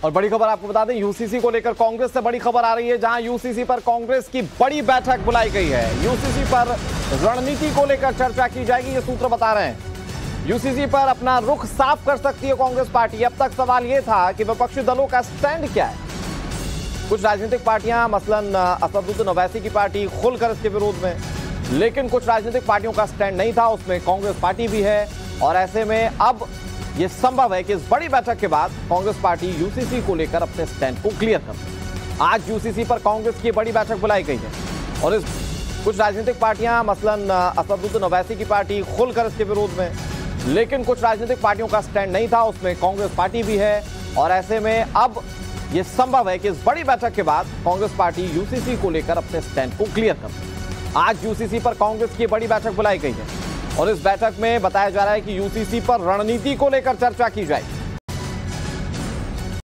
और बड़ी खबर आपको बता दें, यूसीसी को लेकर कांग्रेस से बड़ी खबर आ रही है, जहां यूसीसी पर कांग्रेस की बड़ी बैठक बुलाई गई है। यूसीसी पर रणनीति को लेकर चर्चा की जाएगी, ये सूत्र बता रहे हैं। यूसीसी पर अपना रुख साफ कर सकती है कांग्रेस पार्टी। अब तक सवाल यह था कि विपक्षी दलों का स्टैंड क्या है। कुछ राजनीतिक पार्टियां, मसलन असदुद्दीन ओवैसी की पार्टी, खुलकर इसके विरोध में, लेकिन कुछ राजनीतिक पार्टियों का स्टैंड नहीं था, उसमें कांग्रेस पार्टी भी है। और ऐसे में अब यह संभव है कि इस बड़ी बैठक के बाद कांग्रेस पार्टी यूसीसी को लेकर अपने स्टैंड को क्लियर कर दे। आज यूसीसी पर कांग्रेस की बड़ी बैठक बुलाई गई है और इस कुछ राजनीतिक पार्टियां, मसलन असदुद्दीन ओवैसी की पार्टी, खुलकर इसके विरोध में, लेकिन कुछ राजनीतिक पार्टियों का स्टैंड नहीं था, उसमें कांग्रेस पार्टी भी है। और ऐसे में अब यह संभव है कि इस बड़ी बैठक के बाद कांग्रेस पार्टी यूसीसी को लेकर अपने स्टैंड को क्लियर कर दे। आज यूसीसी पर कांग्रेस की बड़ी बैठक बुलाई गई है और इस बैठक में बताया जा रहा है कि यूसीसी पर रणनीति को लेकर चर्चा की जाएगी।